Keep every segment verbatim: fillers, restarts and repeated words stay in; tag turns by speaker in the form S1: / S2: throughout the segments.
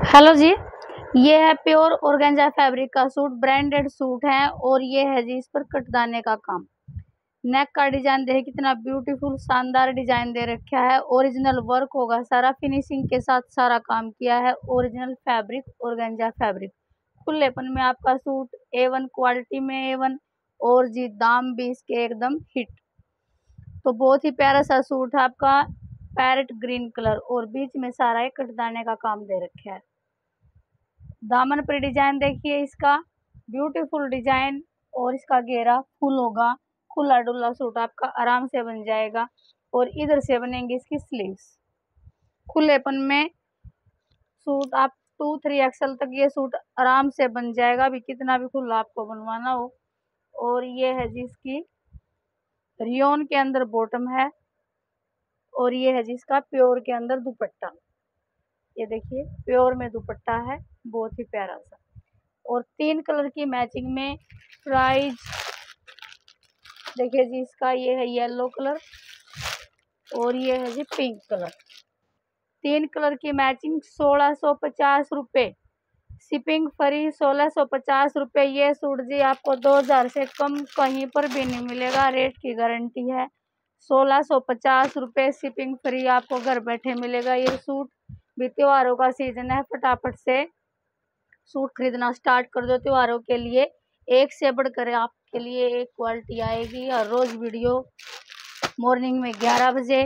S1: Hello जी, ये है प्योर ऑर्गेन्जा फैब्रिक का सूट। ब्रांडेड सूट है और ये है जी इस पर कटदाने का काम। नेक का डिजाइन देखे कितना ब्यूटीफुल शानदार डिजाइन दे रखा है। ओरिजिनल वर्क होगा सारा, फिनिशिंग के साथ सारा काम किया है। Original fabric organza fabric. खुलेपन में आपका सूट ए वन क्वालिटी में ए वन, और जी दाम भी इसके एकदम हिट। तो बहुत ही प्यारा सा सूट है आपका, पैरेट ग्रीन कलर, और बीच में सारा एक कटदाने का काम दे रखा है। दामन पर डिजाइन देखिए इसका, ब्यूटीफुल डिजाइन, और इसका घेरा फुल होगा। खुला डुल्ला सूट आपका आराम से बन जाएगा। और इधर से बनेंगे इसकी स्लीव्स। खुलेपन में सूट आप टू थ्री एक्सल तक ये सूट आराम से बन जाएगा, अभी कितना भी खुला आपको बनवाना हो। और ये है जी इसकी रियोन के अंदर बॉटम है, और ये है जी इसका प्योर के अंदर दुपट्टा। ये देखिए प्योर में दुपट्टा है, बहुत ही प्यारा सा। और तीन कलर की मैचिंग में प्राइस देखिए जी इसका, ये है येलो कलर और ये है जी पिंक कलर। तीन कलर की मैचिंग सोलह सौ पचास रुपये, शिपिंग फ्री सोलह सौ पचास रुपये। ये सूट जी आपको दो हजार से कम कहीं पर भी नहीं मिलेगा, रेट की गारंटी है। सोलह सौ पचास रुपये शिपिंग फ्री आपको घर बैठे मिलेगा ये सूट। भी त्योहारों का सीजन है, फटाफट से सूट खरीदना स्टार्ट कर दो त्योहारों के लिए। एक से बढ़कर आपके लिए एक क्वालिटी आएगी। हर रोज वीडियो मॉर्निंग में ग्यारह बजे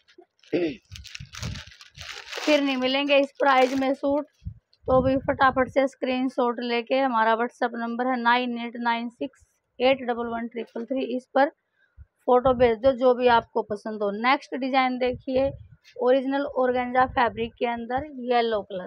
S1: फिर नहीं मिलेंगे इस प्राइस में सूट। तो भी फटाफट से स्क्रीनशॉट लेके, हमारा व्हाट्सएप नंबर है nine eight nine six eight double one triple three, इस पर फोटो भेज दो जो भी आपको पसंद हो। नेक्स्ट डिजाइन देखिए, ओरिजिनल ऑर्गेन्जा फैब्रिक के अंदर येलो कलर,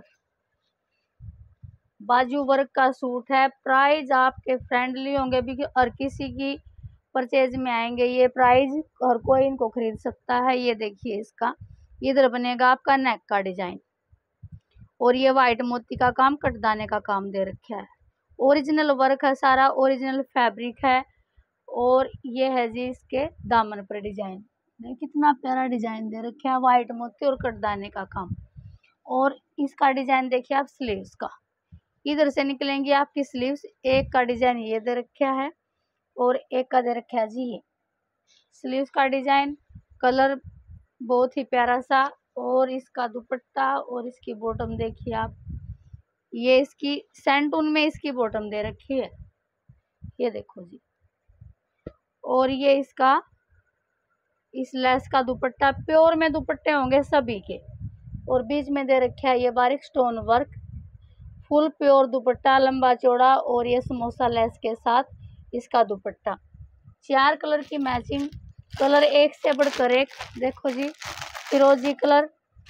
S1: बाजू वर्क का सूट है। प्राइस आपके फ्रेंडली होंगे भी, हर किसी की परचेज में आएंगे ये प्राइस, हर कोई इनको खरीद सकता है। ये देखिए इसका इधर बनेगा आपका नेक का डिजाइन, और ये वाइट मोती का काम, कटदाने का काम दे रखा है। ओरिजिनल वर्क है सारा, ओरिजिनल फैब्रिक है। और ये है जी इसके दामन पर डिजाइन, कितना प्यारा डिजाइन दे रखा है, वाइट मोती और कटदाने का काम। और इसका डिजाइन देखिए आप स्लीव्स का, इधर से निकलेंगी आपकी स्लीव्स। एक का डिजाइन ये दे रखा है और एक का दे रखा है जी ये स्लीव्स का डिजाइन। कलर बहुत ही प्यारा सा, और इसका दुपट्टा और इसकी बॉटम देखिए आप, ये इसकी सैंटून में इसकी बॉटम दे रखी है, ये देखो जी। और ये इसका इस लेस का दुपट्टा, प्योर में दुपट्टे होंगे सभी के। और बीच में दे रखा है ये बारीक stone work, full pure dupatta लंबा चौड़ा, और ये समोसा लेस के साथ इसका दुपट्टा। चार कलर की मैचिंग, कलर एक से बढ़कर एक, देखो जी फिरोजी कलर,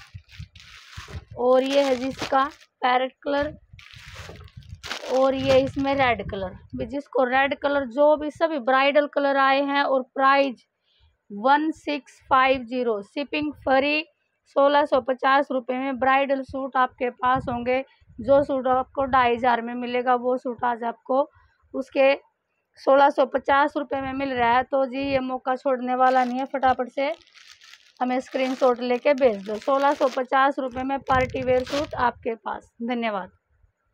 S1: और ये है जी इसका पैरेट कलर, और ये इसमें रेड कलर। जिसको रेड कलर, जो भी सभी ब्राइडल कलर आए हैं। और price one six five zero, shipping free सोलह सौ पचास रुपये में ब्राइडल सूट आपके पास होंगे। जो सूट आपको ढाई हजार में मिलेगा वो सूट आज आपको उसके सोलह सौ पचास रुपये में मिल रहा है। तो जी ये मौका छोड़ने वाला नहीं है, फटाफट से हमें स्क्रीनशॉट लेके भेज दो। सोलह सौ पचास रुपये में पार्टी वेयर सूट आपके पास। धन्यवाद।